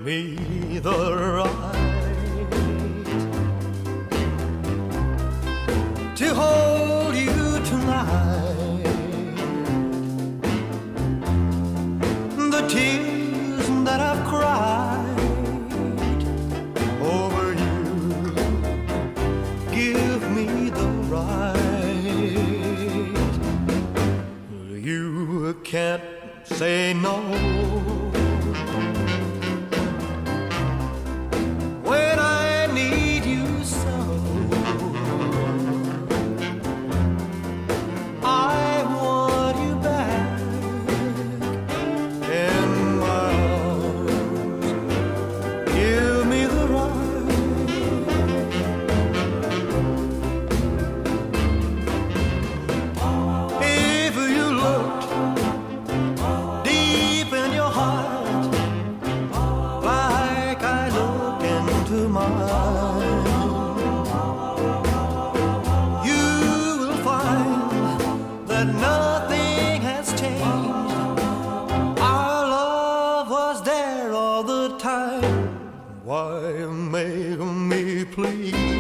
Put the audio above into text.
me the right to hold you tonight. The tears that I've cried over you give me the right. You can't say no when I need you so. I want you back in my arms. Give me the right. If you looked deep in your heart like I look into mine, you will find that nothing has changed. Our love was there all the time. Why make me please?